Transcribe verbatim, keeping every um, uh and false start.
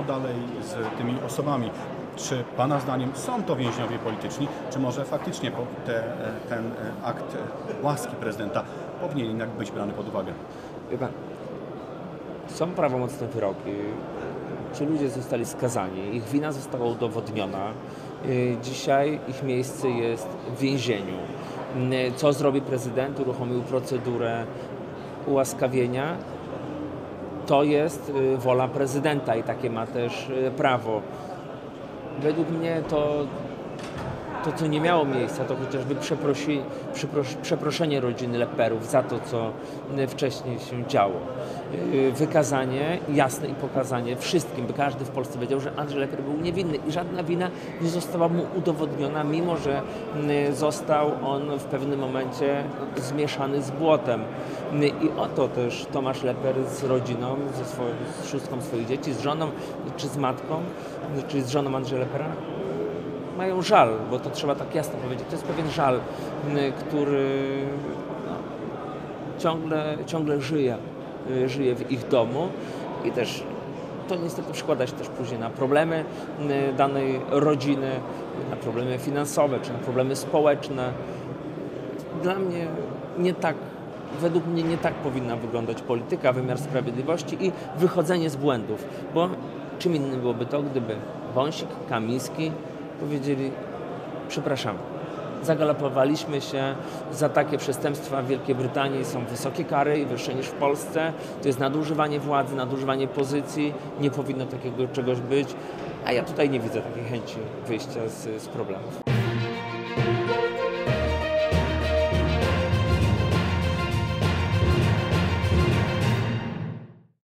co dalej z tymi osobami? Czy Pana zdaniem są to więźniowie polityczni, czy może faktycznie te, ten akt łaski prezydenta powinien jednak być brany pod uwagę? Wie pan, są prawomocne wyroki. Ci ludzie zostali skazani, ich wina została udowodniona. Dzisiaj ich miejsce jest w więzieniu. Co zrobi prezydent? Uruchomił procedurę ułaskawienia. To jest wola prezydenta i takie ma też prawo. Według mnie to, to co nie miało miejsca, to chociażby przeprosi, przepros, przeproszenie rodziny Lepperów za to, co wcześniej się działo. Wykazanie jasne i pokazanie wszystkim, by każdy w Polsce wiedział, że Andrzej Lepper był niewinny i żadna wina nie została mu udowodniona, mimo że został on w pewnym momencie zmieszany z błotem. I oto też Tomasz Lepper z rodziną, ze swoją, z szóstką swoich dzieci, z żoną czy z matką, czy z żoną Andrzeja Leppera, mają żal, bo to trzeba tak jasno powiedzieć. To jest pewien żal, który no, ciągle, ciągle żyje, żyje w ich domu i też to niestety przekłada się też później na problemy danej rodziny, na problemy finansowe czy na problemy społeczne. Dla mnie nie tak, według mnie nie tak powinna wyglądać polityka, wymiar sprawiedliwości i wychodzenie z błędów, bo czym innym byłoby to, gdyby Wąsik, Kamiński powiedzieli: przepraszamy, zagalopowaliśmy się, za takie przestępstwa w Wielkiej Brytanii są wysokie kary i wyższe niż w Polsce, to jest nadużywanie władzy, nadużywanie pozycji, nie powinno takiego czegoś być, a ja tutaj nie widzę takiej chęci wyjścia z, z problemów.